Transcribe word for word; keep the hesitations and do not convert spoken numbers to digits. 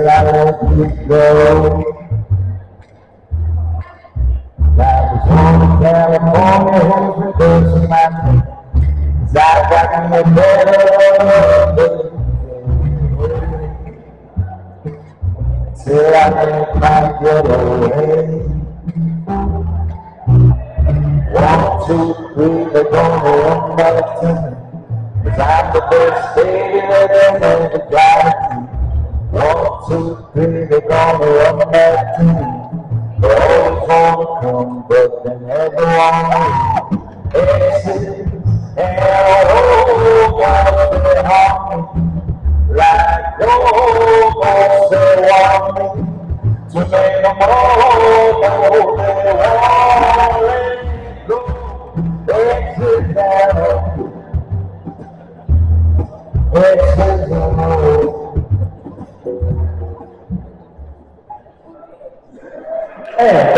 till I let you go. That was on California, who's the person I think is out rocking the bed till I make my getaway. One, two, three, they're gonna run back to me, 'cause I'm the best baby that they ever got to. One, two, three, they're gonna run back to me. They always wanna come, but they never wanna exit. And oh, God, they haunt me like robots. They want me to make them all know they won't let me go. Exit down, exit down. É.